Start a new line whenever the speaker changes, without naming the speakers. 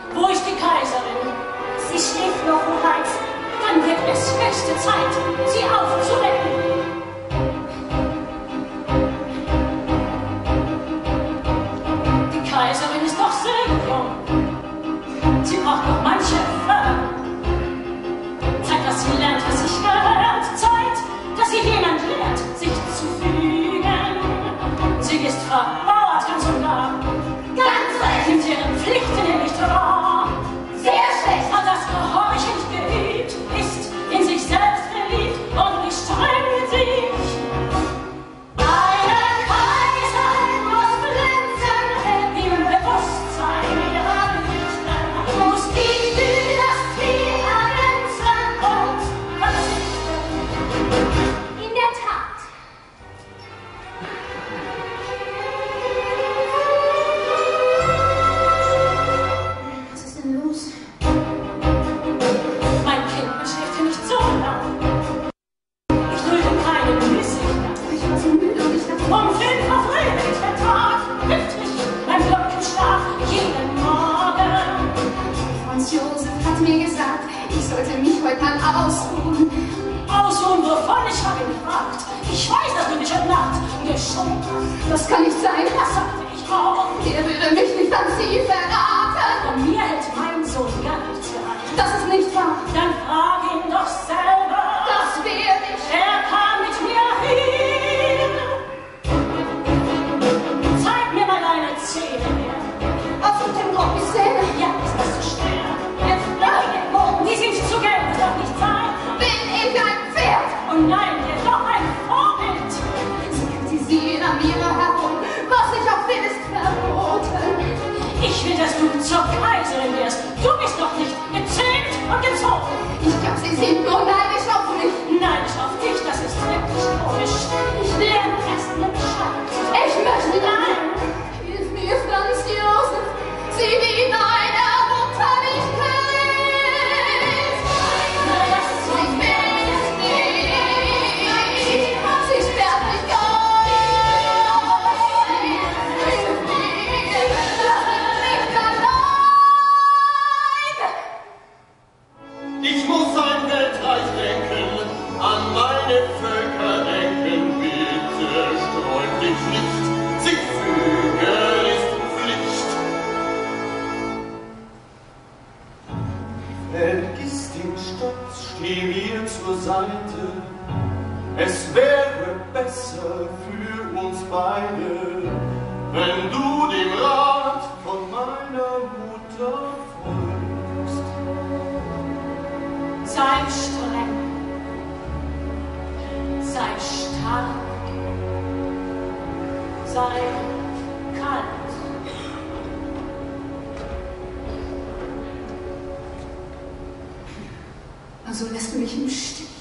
Wo ist die Kaiserin?
Sie schläft noch, Hoheit.
Dann wird es höchste Zeit, sie aufzuwecken. Die Kaiserin ist doch sehr jung. Sie braucht noch manche Förderung. Zeit, dass sie lernt, was sich gehört. Zeit, dass sie jemand lehrt, sich zu fügen. Sie ist verbauert ganz und gar.
Ganz recht.
Nimmt ihren Pflichten nicht wahr.
Sehr schlecht.
Und das Gehorchen nicht geübt ist, in sich selbst verliebt und nicht streng mit sich. Eine Kaiserin muss glänzen, im Bewusstsein ihrer Pflichten, muss die Dynastie ergänzen und verzichten.
In der Tat. Was ist denn los?
Mein Kind beschläft nicht so lang. Ich dulde keine Müßiggang.
Ich war so müde und ich dachte,
Um 5 Uhr früh wird der Tag, hüpft mich mein Glockenschlag jeden Morgen.
Franz Josef hat mir gesagt, ich sollte mich heute mal ausruhen.
Ausruhen, wovon ich habe ihn gefragt. Ich weiß, dass du dich heute Nacht geschont hast.
Das kann nicht sein.
Das sagte ich auch.
Er würde mich nicht an Sie verraten.
Von mir hält mein Sohn gar nichts geheim.
Das ist nicht wahr.
Dann frag ihn doch selber.
Das werde ich.
Er kam mit mir hin. Zeig mir mal deine Zähne her.
Auf dem Kopf die Zähne.
Ja, ist das so schwer? Jetzt bleib den Boden. Die sind zu gelb, das darf nicht sein.
Bin ich ein Pferd?
Und nein, der doch ein Vorbild.
Sie kritisieren an mir herum, was ich auch will, ist verboten.
Ich will, dass du zur Kaiserin wirst. Du bist doch nicht gezähmt und gezogen.
Ich glaube, Sie sind nur neidisch auf mich.
Neidisch auf dich, das ist wirklich komisch. Ich lerne erst mit Bescheid.
Ich möchte
Nein.
Hilf mir, Franz Josef, sieh wie deine Mutter mich küsst. Ich will es nicht. Sie sperrt mich ein. Hilf mir, lass mich nicht allein.
Ich muss an Weltreich denken, an meine Völker denken, bitte sträub dich nicht, sich fügen ist Pflicht. Vergiss den Stolz, steh mir zur Seite, es wäre besser für uns beide, wenn du dem Rat von meiner Mutter folgst.
Sei streng. Sei stark. Sei kalt.
Also lässt du mich im Stich.